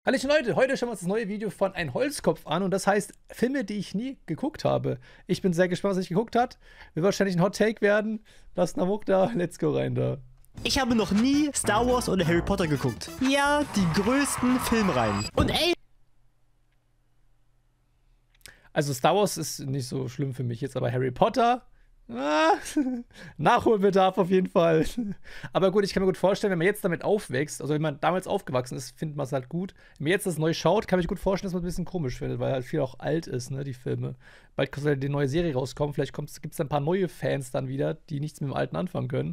Hallöchen Leute, heute schauen wir uns das neue Video von Ein Holzkopf an und das heißt Filme, die ich nie geguckt habe. Ich bin sehr gespannt, was ich geguckt hat. Wird wahrscheinlich ein Hot Take werden. Lasst einen Muck da, let's go rein da. Ich habe noch nie Star Wars oder Harry Potter geguckt. Ja, die größten Filmreihen. Und ey! Also Star Wars ist nicht so schlimm für mich jetzt, aber Harry Potter... Nachholbedarf auf jeden Fall. Aber gut, ich kann mir gut vorstellen, wenn man jetzt damit aufwächst, also wenn man damals aufgewachsen ist, findet man es halt gut. Wenn man jetzt das neu schaut, kann ich gut vorstellen, dass man es ein bisschen komisch findet, weil halt viel auch alt ist, ne, die Filme. Bald soll die neue Serie rauskommen, vielleicht gibt es ein paar neue Fans dann wieder, die nichts mit dem Alten anfangen können.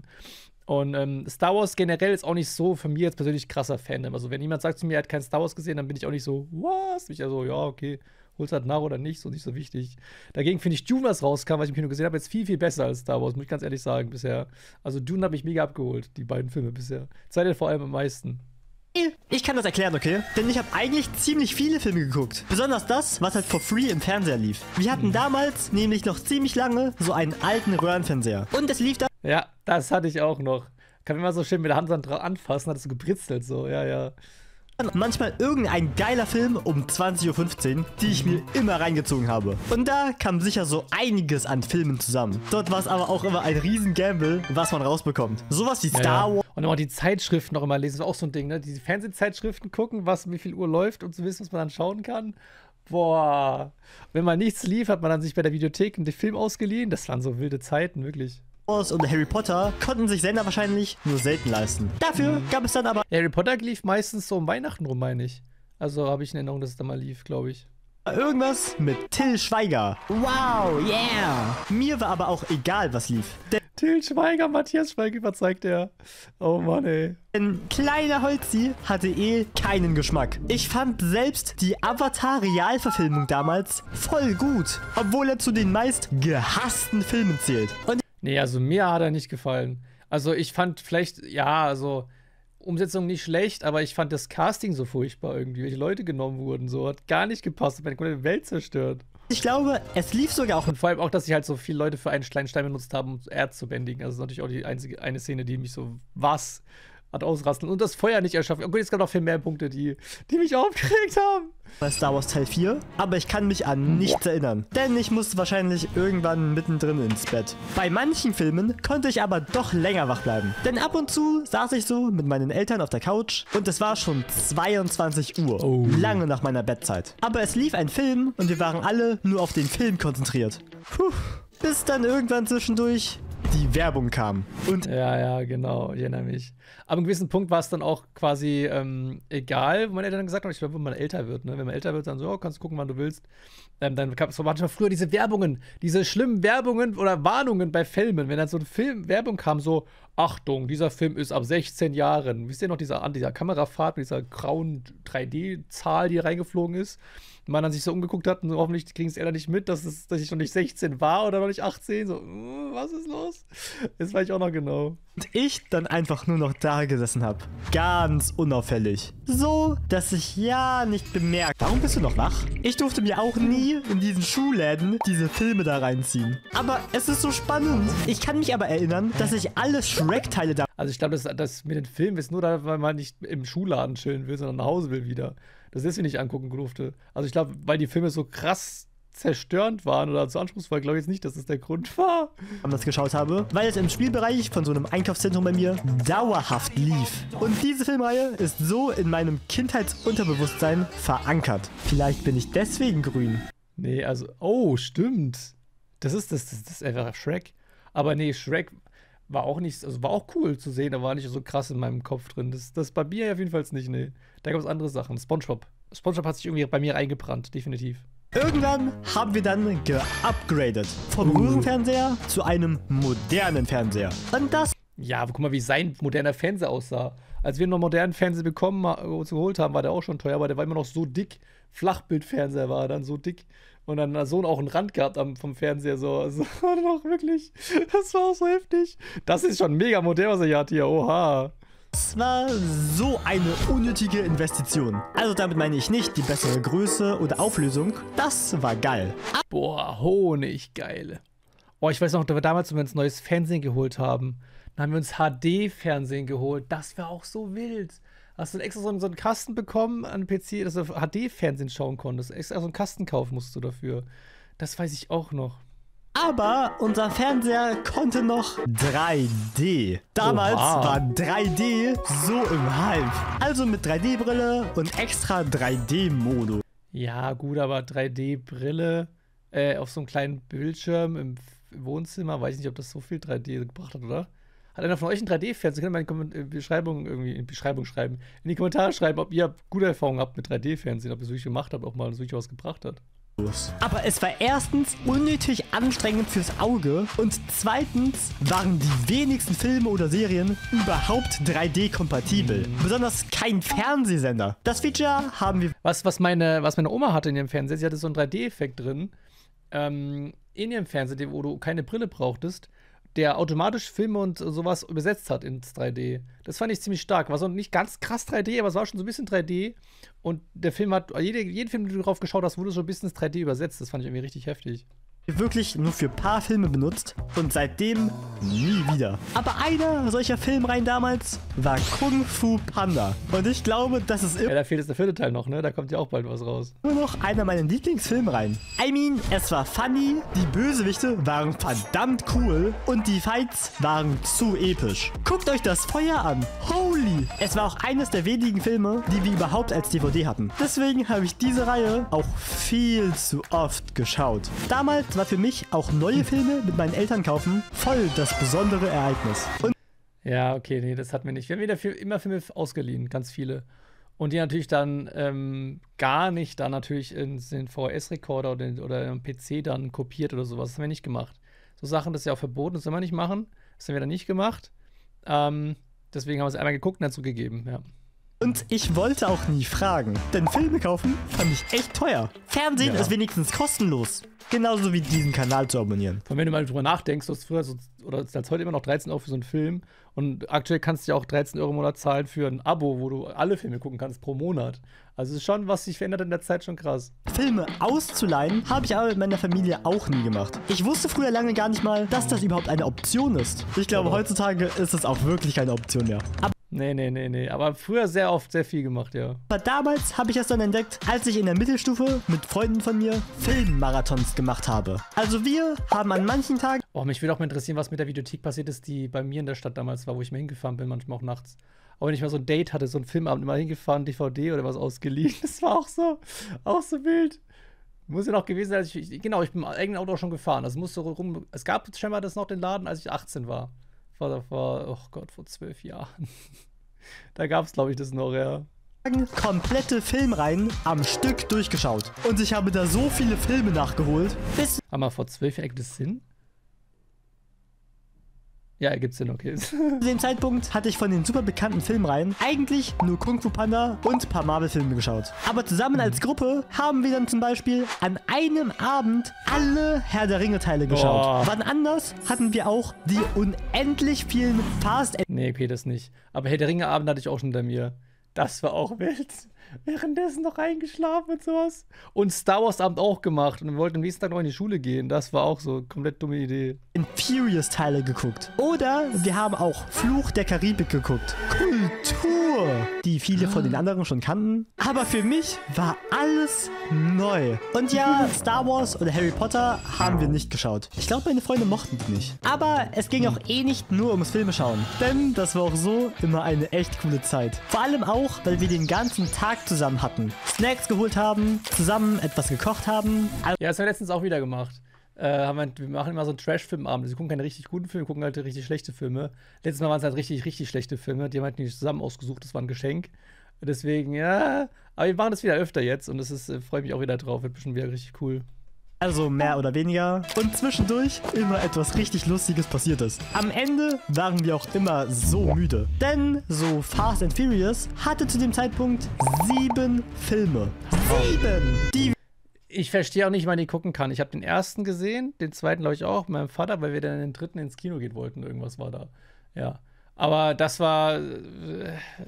Und Star Wars generell ist auch nicht so für mich jetzt persönlich krasser Fan. Also wenn jemand sagt zu mir, er hat kein Star Wars gesehen, dann bin ich auch nicht so, was? Ich also, ja, okay, hol's halt nach oder nicht, so nicht so wichtig. Dagegen finde ich Dune, was rauskam, was ich im Kino gesehen habe, jetzt viel, viel besser als Star Wars, muss ich ganz ehrlich sagen, bisher. Also Dune habe ich mega abgeholt, die beiden Filme bisher. Seid vor allem am meisten. Ich kann das erklären, okay? Denn ich habe eigentlich ziemlich viele Filme geguckt. Besonders das, was halt for free im Fernseher lief. Wir hatten damals nämlich noch ziemlich lange so einen alten Röhrenfernseher. Und es lief da... Ja, das hatte ich auch noch. Kann man immer so schön mit der Hand dran anfassen, hat es so gebritzelt, so, ja, ja. Manchmal irgendein geiler Film um 20:15 Uhr, die ich mir immer reingezogen habe. Und da kam sicher so einiges an Filmen zusammen. Dort war es aber auch immer ein riesen Gamble, was man rausbekommt. Sowas wie Star Wars. Und auch die Zeitschriften noch immer lesen, ist auch so ein Ding, ne? Die Fernsehzeitschriften gucken, wie viel Uhr läuft und zu wissen, was man dann schauen kann. Boah. Wenn mal nichts lief, hat man dann sich bei der Videothek den Film ausgeliehen. Das waren so wilde Zeiten, wirklich. Und Harry Potter konnten sich Sender wahrscheinlich nur selten leisten. Dafür gab es dann aber... Harry Potter lief meistens so um Weihnachten rum, meine ich. Also habe ich in Erinnerung, dass es da mal lief, glaube ich. Irgendwas mit Till Schweiger. Wow, yeah. Mir war aber auch egal, was lief. Till Schweiger, Matthias Schweiger überzeugt er. Oh Mann, ey. Denn kleiner Holzi hatte keinen Geschmack. Ich fand selbst die Avatar-Realverfilmung damals voll gut. Obwohl er zu den meist gehassten Filmen zählt. Und nee, also mir hat er nicht gefallen. Also ich fand vielleicht, ja, also Umsetzung nicht schlecht, aber ich fand das Casting so furchtbar irgendwie. Welche Leute genommen wurden, so. Hat gar nicht gepasst, hat meine komplette Welt zerstört. Ich glaube, es lief sogar auch. Und vor allem auch, dass sie halt so viele Leute für einen kleinen Stein benutzt haben, um Erz zu bändigen. Also das ist natürlich auch eine Szene, die mich so, was hat ausrasten. Und das Feuer nicht erschaffen. Und gut, es gab noch viel mehr Punkte, die mich aufgeregt haben. Bei Star Wars Teil 4, aber ich kann mich an nichts erinnern. Denn ich musste wahrscheinlich irgendwann mittendrin ins Bett. Bei manchen Filmen konnte ich aber doch länger wach bleiben. Denn ab und zu saß ich so mit meinen Eltern auf der Couch und es war schon 22 Uhr. Oh. Lange nach meiner Bettzeit. Aber es lief ein Film und wir waren alle nur auf den Film konzentriert. Puh. Bis dann irgendwann zwischendurch die Werbung kam. Und ja, genau, ich erinnere mich. Aber an einem gewissen Punkt war es dann auch quasi egal, wo meine Eltern gesagt haben, ich glaube, wenn man älter wird, ne? Wenn man älter wird, dann so, oh, kannst du gucken, wann du willst. Dann gab es manchmal früher diese Werbungen, diese schlimmen Werbungen oder Warnungen bei Filmen, wenn dann so eine Werbung kam, so, Achtung, dieser Film ist ab 16 Jahren. Wisst ihr noch, an dieser Kamerafahrt mit dieser grauen 3D-Zahl, die reingeflogen ist? Und man dann sich so umgeguckt hat und so, hoffentlich kriegen es Eltern nicht mit, dass ich noch nicht 16 war oder noch nicht 18. So, was ist los? Das weiß ich auch noch genau. Und ich dann einfach nur noch da gesessen habe. Ganz unauffällig. So, dass ich ja nicht bemerkt. Warum bist du noch wach? Ich durfte mir auch nie in diesen Schuhläden diese Filme da reinziehen. Aber es ist so spannend. Ich kann mich aber erinnern, dass ich alle Shrek-Teile da... Also ich glaube, das mit den Filmen ist nur da, weil man nicht im Schuhladen chillen will, sondern nach Hause will wieder. Das deswegen nicht angucken durfte. Also ich glaube, weil die Filme so krass zerstörend waren oder so anspruchsvoll, glaube ich jetzt nicht, dass das der Grund war. Das geschaut habe, weil es im Spielbereich von so einem Einkaufszentrum bei mir dauerhaft lief. Und diese Filmreihe ist so in meinem Kindheitsunterbewusstsein verankert. Vielleicht bin ich deswegen grün. Nee, also, oh, stimmt. Das ist einfach Shrek. Aber nee, Shrek war auch nicht, also war auch cool zu sehen, aber war nicht so krass in meinem Kopf drin. Das bei mir auf jeden Fall nicht, nee. Da gab es andere Sachen. SpongeBob. SpongeBob hat sich irgendwie bei mir eingebrannt, definitiv. Irgendwann haben wir dann geupgradet. Vom Röhrenfernseher zu einem modernen Fernseher. Und das... Ja, aber guck mal, wie sein moderner Fernseher aussah. Als wir einen modernen Fernseher uns geholt haben, war der auch schon teuer, aber der war immer noch so dick. Flachbildfernseher war dann so dick. Und dann hat so auch einen Rand gehabt vom Fernseher. So. Also, doch wirklich. Das war auch so heftig. Das ist schon mega modern, was er hier hat hier. Oha. Das war so eine unnötige Investition. Also damit meine ich nicht die bessere Größe oder Auflösung. Das war geil. Boah, Honiggeil. Oh, ich weiß noch, damals, wenn wir uns neues Fernsehen geholt haben, dann haben wir uns HD-Fernsehen geholt. Das war auch so wild. hast du extra so einen Kasten bekommen an den PC, dass du HD-Fernsehen schauen konntest. Extra so einen Kasten kaufen musst du dafür. Das weiß ich auch noch. Aber unser Fernseher konnte noch 3D. Damals war 3D so im Hype. Also mit 3D-Brille und extra 3D-Modus. Ja, gut, aber 3D-Brille auf so einem kleinen Bildschirm im Wohnzimmer, weiß ich nicht, ob das so viel 3D gebracht hat, oder? Hat einer von euch einen 3D-Fernseher? Könnt ihr mal in die Beschreibung schreiben. In die Kommentare schreiben, ob ihr gute Erfahrungen habt mit 3D-Fernsehen, ob ihr es wirklich gemacht habt, ob mal es wirklich was gebracht hat. Aber es war erstens unnötig anstrengend fürs Auge und zweitens waren die wenigsten Filme oder Serien überhaupt 3D-kompatibel. Besonders kein Fernsehsender. Das Feature haben wir... Was meine Oma hatte in ihrem Fernseher, sie hatte so einen 3D-Effekt drin, in ihrem Fernseher, wo du keine Brille brauchtest, der automatisch Filme und sowas übersetzt hat ins 3D. Das fand ich ziemlich stark. War so nicht ganz krass 3D, aber es war schon so ein bisschen 3D. Und der Film hat, jeden Film, den du drauf geschaut hast, wurde so ein bisschen ins 3D übersetzt. Das fand ich irgendwie richtig heftig. Wirklich nur für ein paar Filme benutzt und seitdem nie wieder. Aber einer solcher Filmreihen damals war Kung Fu Panda. Und ich glaube, das ist Ja, da fehlt jetzt der 4. Teil noch, ne? Da kommt ja auch bald was raus. immer noch einer meiner Lieblingsfilmreihen. Es war funny, die Bösewichte waren verdammt cool und die Fights waren zu episch. Guckt euch das Feuer an. Holy! Es war auch eines der wenigen Filme, die wir überhaupt als DVD hatten. Deswegen habe ich diese Reihe auch viel zu oft geschaut. Damals war für mich auch neue Filme mit meinen Eltern kaufen voll das besondere Ereignis. Und Ja, okay, nee, das hatten wir nicht. Wir haben immer Filme ausgeliehen, ganz viele. Und die natürlich dann gar nicht dann natürlich in den VHS-Rekorder oder am PC dann kopiert oder sowas. Das haben wir nicht gemacht. So Sachen, das ist ja auch verboten, das soll man nicht machen. Das haben wir dann nicht gemacht. Deswegen haben wir es einmal geguckt und dann zugegeben, ja. Und ich wollte auch nie fragen, denn Filme kaufen fand ich echt teuer. Fernsehen Ja. ist wenigstens kostenlos. Genauso wie diesen Kanal zu abonnieren. Von wenn du mal drüber nachdenkst, du hast früher oder als heute immer noch 13 Euro für so einen Film. Und aktuell kannst du ja auch 13 Euro im Monat zahlen für ein Abo, wo du alle Filme gucken kannst pro Monat. Also es ist schon, was sich verändert in der Zeit, schon krass. Filme auszuleihen habe ich aber mit meiner Familie auch nie gemacht. Ich wusste früher lange gar nicht mal, dass das überhaupt eine Option ist. Ich glaube, heutzutage ist es auch wirklich keine Option mehr. Nee. Aber früher sehr oft sehr viel gemacht, ja. Aber damals habe ich es dann entdeckt, als ich in der Mittelstufe mit Freunden von mir Filmmarathons gemacht habe. Also wir haben an manchen Tagen... Oh, mich würde auch mal interessieren, was mit der Videothek passiert ist, die bei mir in der Stadt damals war, wo ich mal hingefahren bin, manchmal auch nachts. Aber wenn ich mal so ein Date hatte, so einen Filmabend, immer hingefahren, DVD oder was ausgeliehen. Das war auch so wild. Muss ja noch gewesen sein, als ich bin mit meinem eigenen Auto auch schon gefahren. Also musste rum. Es gab scheinbar das noch den Laden, als ich 18 war. Oh Gott, vor 12 Jahren. Da gab es, glaube ich, das noch, ja. komplette Filmreihen am Stück durchgeschaut. Und ich habe da so viele Filme nachgeholt, bis Aber vor 12 Jahren ergibt es Sinn? Ja, ergibt Sinn, okay. zu dem Zeitpunkt hatte ich von den super bekannten Filmreihen eigentlich nur Kung Fu Panda und ein paar Marvel-Filme geschaut. Aber zusammen als Gruppe haben wir dann zum Beispiel an einem Abend alle Herr der Ringe-Teile geschaut. Boah. Wann anders hatten wir auch die unendlich vielen Fast Nee, okay, das nicht. Aber Herr der Ringe-Abend hatte ich auch schon hinter mir. Das war auch wild. Währenddessen noch eingeschlafen und sowas. Und Star Wars-Abend auch gemacht. Und wir wollten am nächsten Tag noch in die Schule gehen. Das war auch so eine komplett dumme Idee. Furious-Teile geguckt. Oder wir haben auch Fluch der Karibik geguckt. Kultur, die viele von den anderen schon kannten. Aber für mich war alles neu. Und ja, Star Wars oder Harry Potter haben wir nicht geschaut. Ich glaube, meine Freunde mochten die nicht. Aber es ging auch eh nicht nur ums Filmeschauen. Denn das war auch so immer eine echt coole Zeit. Vor allem auch, weil wir den ganzen Tag zusammen hatten. Snacks geholt haben, zusammen etwas gekocht haben. Ja, das haben wir letztens auch wieder gemacht. Wir machen immer so einen Trash-Filmabend. Wir gucken keine richtig guten Filme, wir gucken halt richtig schlechte Filme. Letztes Mal waren es halt richtig schlechte Filme. Die haben halt nicht zusammen ausgesucht, das war ein Geschenk. Deswegen, ja. Aber wir machen das wieder öfter jetzt und das ist, freue mich auch wieder drauf. Wird bestimmt wieder richtig cool. Also mehr oder weniger. Und zwischendurch immer etwas richtig Lustiges passiert ist. Am Ende waren wir auch immer so müde. Denn so Fast and Furious hatte zu dem Zeitpunkt 7 Filme. 7! Die Ich verstehe auch nicht, wann ich gucken kann. Ich habe den ersten gesehen, den zweiten glaube ich auch, mit meinem Vater, weil wir dann in den dritten ins Kino gehen wollten. Irgendwas war da. Ja. Aber das war.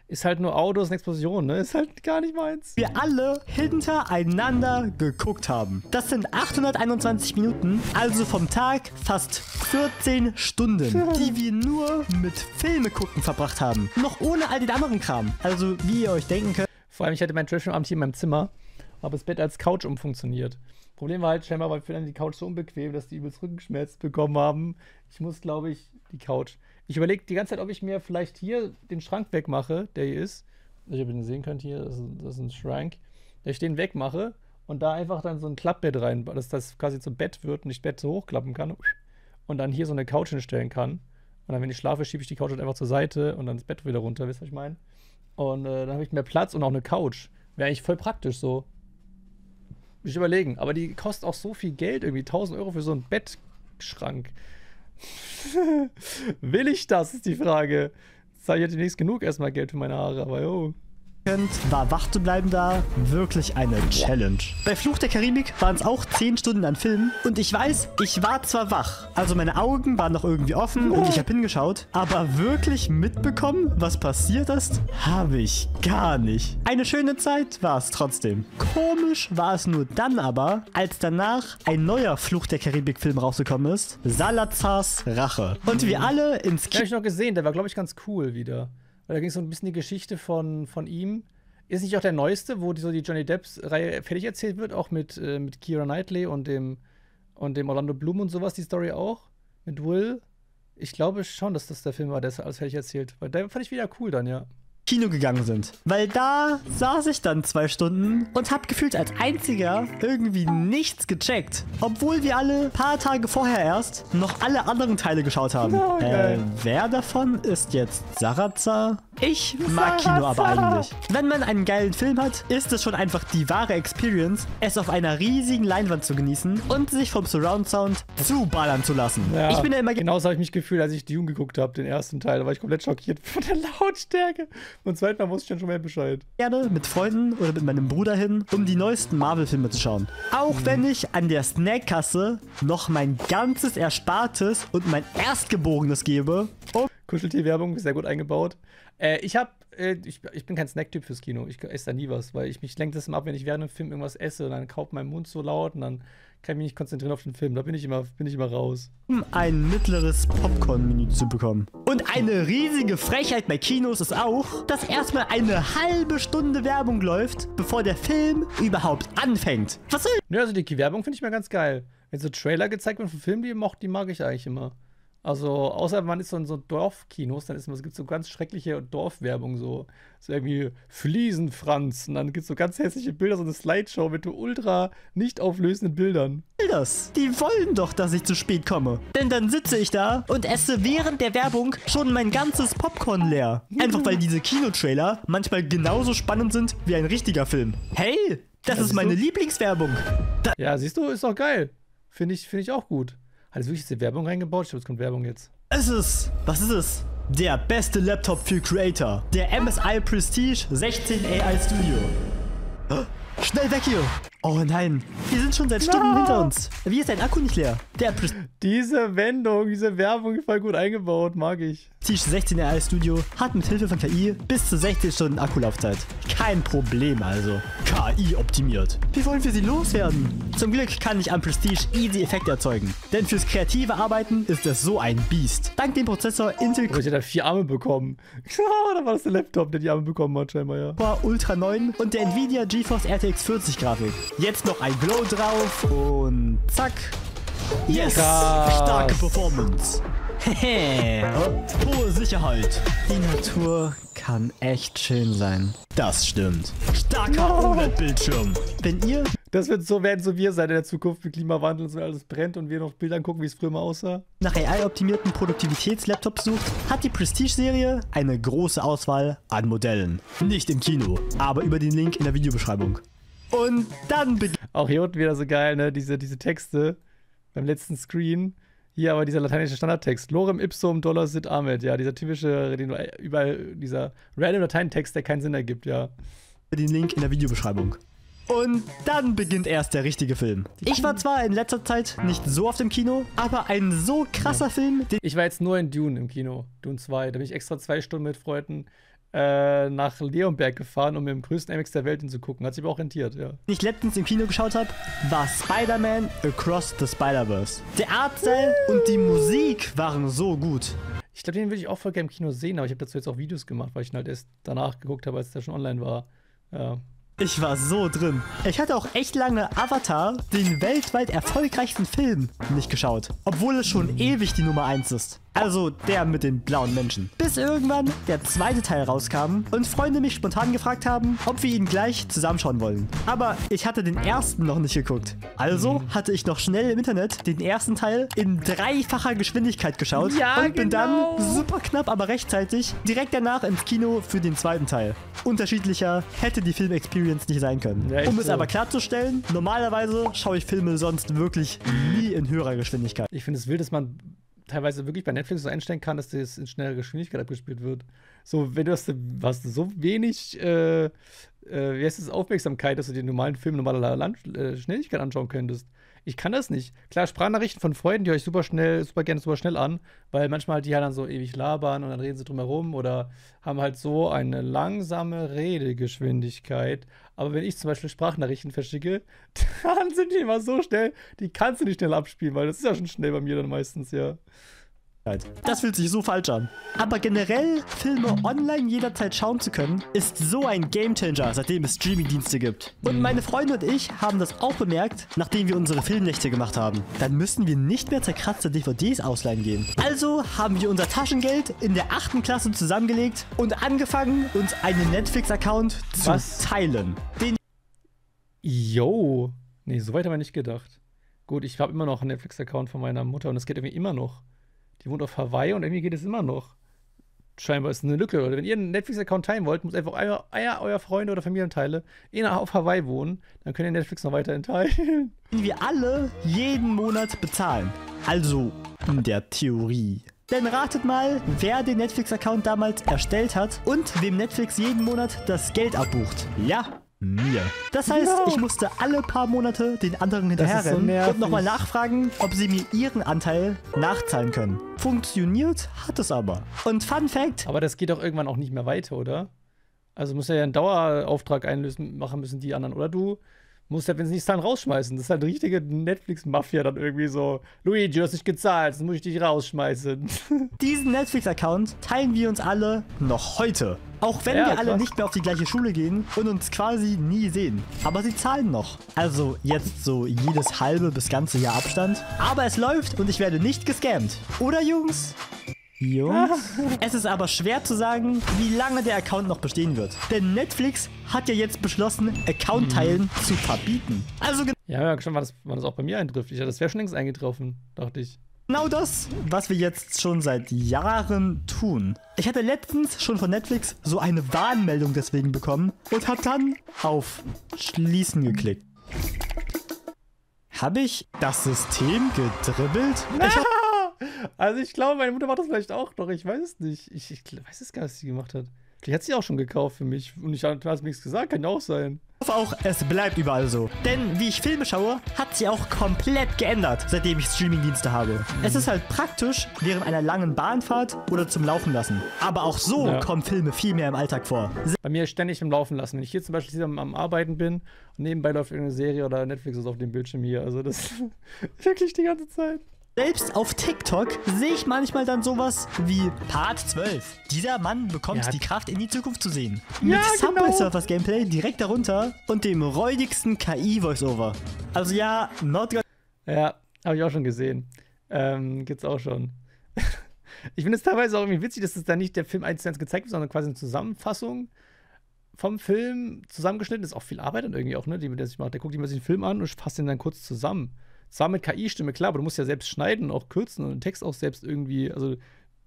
ist halt nur Autos und Explosionen, ne? Ist halt gar nicht meins. Wir alle hintereinander geguckt haben. Das sind 821 Minuten, also vom Tag fast 14 Stunden, die wir nur mit Filme gucken verbracht haben. Noch ohne all den anderen Kram. Also, wie ihr euch denken könnt. Vor allem, ich hatte meinen Trashfilm-Abend hier in meinem Zimmer, habe das Bett als Couch umfunktioniert. Problem war halt scheinbar, weil für dann die Couch so unbequem, dass die übelst Rückenschmerzen bekommen haben. Ich muss, glaube ich, die Couch. Ich überlege die ganze Zeit, ob ich mir vielleicht hier den Schrank wegmache, der hier ist. Ich habe den sehen könnt hier, das ist ein Schrank. Dass ich den wegmache und da einfach dann so ein Klappbett rein, dass das quasi zum Bett wird und ich das Bett so hochklappen kann und dann hier so eine Couch hinstellen kann. Und dann, wenn ich schlafe, schiebe ich die Couch halt einfach zur Seite und dann das Bett wieder runter, wisst ihr, was ich meine? Und dann habe ich mehr Platz und auch eine Couch. Wäre eigentlich voll praktisch so. Muss ich überlegen. Aber die kostet auch so viel Geld, irgendwie 1000 Euro für so einen Bettschrank. Will ich das, ist die Frage. Jetzt habe ich ja demnächst genug erstmal Geld für meine Haare, aber jo. War wach zu bleiben da wirklich eine Challenge. Bei Fluch der Karibik waren es auch 10 Stunden an Film und ich weiß, ich war zwar wach, also meine Augen waren noch irgendwie offen und ich habe hingeschaut, aber wirklich mitbekommen, was passiert ist, habe ich gar nicht. Eine schöne Zeit war es trotzdem. Komisch war es nur dann aber, als danach ein neuer Fluch der Karibik Film rausgekommen ist, Salazars Rache. Und wir alle ins Den habe ich noch gesehen, der war, glaube ich, ganz cool wieder. Weil da ging es so ein bisschen die Geschichte von ihm. Ist nicht auch der neueste, wo die Johnny Depps-Reihe fertig erzählt wird, auch mit Keira Knightley und dem Orlando Bloom und sowas, die Story auch? Mit Will? Ich glaube schon, dass das der Film war, der es alles fertig erzählt. Weil der fand ich wieder cool dann, ja. Kino gegangen sind. Weil da saß ich dann 2 Stunden und hab gefühlt als einziger irgendwie nichts gecheckt. Obwohl wir alle paar Tage vorher erst noch alle anderen Teile geschaut haben. Oh, wer davon ist jetzt Salazar? Ich mag Kino aber eigentlich. Wenn man einen geilen Film hat, ist es schon einfach die wahre Experience, es auf einer riesigen Leinwand zu genießen und sich vom Surround Sound zuballern zu lassen. Ja, ich bin ja immer genauso habe ich mich gefühlt, als ich Dune geguckt habe, den ersten Teil. Da war ich komplett schockiert von der Lautstärke. Und zweiten Mal wusste ich dann schon mehr Bescheid. Gerne mit Freunden oder mit meinem Bruder hin, um die neuesten Marvel-Filme zu schauen. Auch wenn ich an der Snackkasse noch mein ganzes Erspartes und mein Erstgeborenes gebe. Kuscheltier-Werbung, sehr gut eingebaut. Ich bin kein Snacktyp fürs Kino. Ich esse da nie was, weil mich lenkt das immer ab, wenn ich während einem Film irgendwas esse und dann kauft mein Mund so laut und dann kann ich mich nicht konzentrieren auf den Film. Da bin ich immer raus. Um ein mittleres Popcorn-Menü zu bekommen. Und eine riesige Frechheit bei Kinos ist auch, dass erstmal eine halbe Stunde Werbung läuft, bevor der Film überhaupt anfängt. Was soll? Ja, also die Werbung finde ich mal ganz geil. Wenn so Trailer gezeigt werden von Filmen, die mag ich eigentlich immer. Also, außer man ist so in so Dorfkinos, dann gibt es so ganz schreckliche Dorfwerbung, so irgendwie Fliesenfranz. Und dann gibt es so ganz hässliche Bilder, so eine Slideshow mit so ultra nicht auflösenden Bildern. Die wollen doch, dass ich zu spät komme. Denn dann sitze ich da und esse während der Werbung schon mein ganzes Popcorn leer. Einfach weil diese Kinotrailer manchmal genauso spannend sind wie ein richtiger Film. Hey, das ist meine Lieblingswerbung. Ja, siehst du, ist doch geil. Finde ich auch gut. Hat es wirklich diese Werbung reingebaut? Ich glaube, es kommt Werbung jetzt. Was ist es? Der beste Laptop für Creator. Der MSI Prestige 16 AI Studio. Oh, schnell weg hier. Oh nein, wir sind schon seit Stunden hinter uns. Wie ist dein Akku nicht leer? Diese Wendung, diese Werbung voll gut eingebaut, mag ich. Prestige 16 AI Studio hat mit Hilfe von KI bis zu 16 Stunden Akkulaufzeit. Kein Problem also. KI optimiert. Wie wollen wir sie loswerden? Zum Glück kann ich am Prestige easy Effekte erzeugen. Denn fürs kreative Arbeiten ist es so ein Biest. Dank dem Prozessor Intel Ich hätte 4 Arme bekommen. Da war das der Laptop, der die Arme bekommen hat, scheinbar, ja. Core Ultra 9 und der Nvidia GeForce RTX 40 Grafik. Jetzt noch ein Glow drauf und zack. Yes! Krass. Starke Performance. Hehe. Hohe Sicherheit. Die Natur kann echt schön sein. Das stimmt. Starker OLED-Bildschirm. Wenn ihr... Das werden so wir sein in der Zukunft mit Klimawandel und so alles brennt und wir noch Bilder angucken, wie es früher mal aussah. Nach AI-optimierten Produktivitätslaptops sucht, hat die Prestige-Serie eine große Auswahl an Modellen. Nicht im Kino, aber über den Link in der Videobeschreibung. Und dann beginnt... Auch hier unten wieder so geil, ne? Diese Texte beim letzten Screen. Hier aber dieser lateinische Standardtext. Lorem ipsum dolor sit amet. Ja, dieser typische, den du überall, dieser random Lateintext, der keinen Sinn ergibt, ja. Den Link in der Videobeschreibung. Und dann beginnt erst der richtige Film. Ich war zwar in letzter Zeit nicht so oft im Kino, aber ein so krasser Film, den... Ich war jetzt nur in Dune im Kino. Dune 2. Da bin ich extra 2 Stunden mit Freunden nach Leonberg gefahren, um im größten IMAX der Welt hinzugucken. Hat sich aber auch rentiert, ja. Den ich letztens im Kino geschaut habe, war Spider-Man Across the Spider-Verse. Der Artstyle und die Musik waren so gut. Ich glaube, den würde ich auch voll gerne im Kino sehen, aber ich habe dazu jetzt auch Videos gemacht, weil ich ihn halt erst danach geguckt habe, als der schon online war. Ja. Ich war so drin. Ich hatte auch echt lange Avatar, den weltweit erfolgreichsten Film, nicht geschaut. Obwohl es schon ewig die Nummer 1 ist. Also der mit den blauen Menschen. Bis irgendwann der zweite Teil rauskam und Freunde mich spontan gefragt haben, ob wir ihn gleich zusammenschauen wollen. Aber ich hatte den ersten noch nicht geguckt. Also hatte ich noch schnell im Internet den ersten Teil in dreifacher Geschwindigkeit geschaut und bin dann super knapp, aber rechtzeitig direkt danach ins Kino für den zweiten Teil. Unterschiedlicher hätte die Film-Experience nicht sein können. Ja, Um es aber klarzustellen, normalerweise schaue ich Filme sonst wirklich nie in höherer Geschwindigkeit. Ich finde es wild, dass man teilweise wirklich bei Netflix so einstellen kann, dass das in schneller Geschwindigkeit abgespielt wird. So, wenn du hast so wenig, wie heißt das, Aufmerksamkeit, dass du den normalen Film normaler Schnelligkeit anschauen könntest. Ich kann das nicht. Klar, Sprachnachrichten von Freunden, die höre ich super gerne super schnell an, weil manchmal die halt dann so ewig labern und dann reden sie drum herum oder haben halt so eine langsame Redegeschwindigkeit. Aber wenn ich zum Beispiel Sprachnachrichten verschicke, dann sind die immer so schnell, die kannst du nicht schnell abspielen, weil das ist ja schon schnell bei mir dann meistens, ja. Das fühlt sich so falsch an. Aber generell Filme online jederzeit schauen zu können, ist so ein Gamechanger, seitdem es Streamingdienste gibt. Und meine Freunde und ich haben das auch bemerkt, nachdem wir unsere Filmnächte gemacht haben. Dann müssen wir nicht mehr zerkratzte DVDs ausleihen gehen. Also haben wir unser Taschengeld in der 8. Klasse zusammengelegt und angefangen, uns einen Netflix-Account zu teilen. Yo. Nee, so weit haben wir nicht gedacht. Gut, ich habe immer noch einen Netflix-Account von meiner Mutter und es geht irgendwie immer noch. Die wohnt auf Hawaii und irgendwie geht es immer noch. Scheinbar ist es eine Lücke. Oder wenn ihr einen Netflix-Account teilen wollt, muss einfach euer Freunde oder Familienteile auf Hawaii wohnen. Dann könnt ihr Netflix noch weiterhin teilen. Wir alle jeden Monat bezahlen. Also in der Theorie. Denn ratet mal, wer den Netflix-Account damals erstellt hat und wem Netflix jeden Monat das Geld abbucht. Ja, mir. Das heißt, ich musste alle paar Monate den anderen hinterherrennen und nochmal nachfragen, ob sie mir ihren Anteil nachzahlen können. Funktioniert hat es aber. Und Fun Fact: Aber das geht doch irgendwann auch nicht mehr weiter, oder? Also muss ja einen Dauerauftrag machen müssen die anderen. Oder du musst ja, wenn sie nicht zahlen, rausschmeißen. Das ist halt eine richtige Netflix-Mafia dann irgendwie so. Luigi, du hast nicht gezahlt, dann muss ich dich rausschmeißen. Diesen Netflix-Account teilen wir uns alle noch heute. Auch wenn wir alle nicht mehr auf die gleiche Schule gehen und uns quasi nie sehen. Aber sie zahlen noch. Also jetzt so jedes halbe bis ganze Jahr Abstand. Aber es läuft und ich werde nicht gescammt. Oder Jungs? Es ist aber schwer zu sagen, wie lange der Account noch bestehen wird. Denn Netflix hat ja jetzt beschlossen, Account-Teilen zu verbieten. Also ja, schon, wann das auch bei mir eintrifft. Das wäre schon längst eingetroffen, dachte ich. Genau das, was wir jetzt schon seit Jahren tun. Ich hatte letztens schon von Netflix so eine Warnmeldung deswegen bekommen und habe dann auf Schließen geklickt. Habe ich das System gedribbelt? Also ich glaube, meine Mutter macht das vielleicht auch noch. Ich weiß es nicht. Ich weiß es gar nicht, was sie gemacht hat. Die hat sie auch schon gekauft für mich. Und ich habe mir nichts gesagt. Kann ja auch sein. Ich hoffe auch, es bleibt überall so. Denn wie ich Filme schaue, hat sie auch komplett geändert, seitdem ich Streamingdienste habe. Es ist halt praktisch, während einer langen Bahnfahrt oder zum Laufen lassen. Aber auch so kommen Filme viel mehr im Alltag vor. Bei mir ständig im Laufen lassen. Wenn ich hier zum Beispiel am Arbeiten bin und nebenbei läuft irgendeine Serie oder Netflix ist auf dem Bildschirm hier. Also das wirklich die ganze Zeit. Selbst auf TikTok sehe ich manchmal dann sowas wie Part 12. Dieser Mann bekommt die Kraft, in die Zukunft zu sehen. Mit Subway Surfers Gameplay direkt darunter und dem räudigsten KI-Voiceover. Also ja, Ja, habe ich auch schon gesehen. Gibt's auch schon. Ich finde es teilweise auch irgendwie witzig, dass es da nicht der Film 1:1 gezeigt wird, sondern quasi eine Zusammenfassung vom Film zusammengeschnitten. Das ist auch viel Arbeit dann irgendwie auch, ne, die der sich macht. Der guckt sich den Film an und fasst ihn dann kurz zusammen. Zwar mit KI-Stimme, klar, aber du musst ja selbst schneiden, auch kürzen und den Text auch selbst irgendwie, also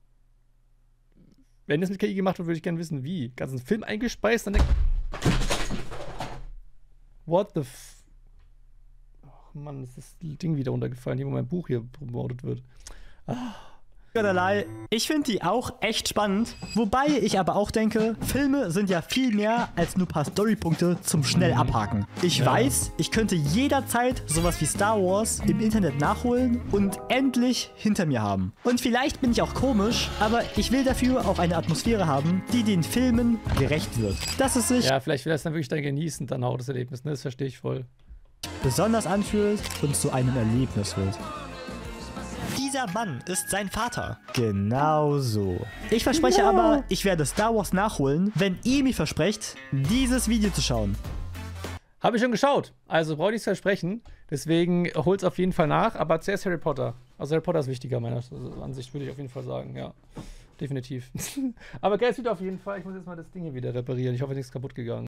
wenn das mit KI gemacht wird, würde ich gerne wissen, wie. Ganzen Film eingespeist, dann What the Ach Mann, ist das Ding wieder runtergefallen, hier wo mein Buch hier promotet wird. Ich finde die auch echt spannend, wobei ich aber auch denke, Filme sind ja viel mehr als nur ein paar Storypunkte zum schnell abhaken. Ich weiß, ich könnte jederzeit sowas wie Star Wars im Internet nachholen und endlich hinter mir haben. Und vielleicht bin ich auch komisch, aber ich will dafür auch eine Atmosphäre haben, die den Filmen gerecht wird. Dass es sich Ja, vielleicht will er es dann wirklich dann genießen, dann auch das Erlebnis, ne? Das verstehe ich voll. besonders anfühlt und zu einem Erlebnis wird. Dieser Mann ist sein Vater. Genau so. Ich verspreche aber, ich werde Star Wars nachholen, wenn ihr mir versprecht, dieses Video zu schauen. Habe ich schon geschaut, also brauche ich nichts versprechen. Deswegen hol's auf jeden Fall nach, aber zuerst Harry Potter. Also Harry Potter ist wichtiger, meiner Ansicht, würde ich auf jeden Fall sagen, ja. Definitiv. Aber geiles Video auf jeden Fall. Ich muss jetzt mal das Ding hier wieder reparieren. Ich hoffe, nichts kaputt gegangen.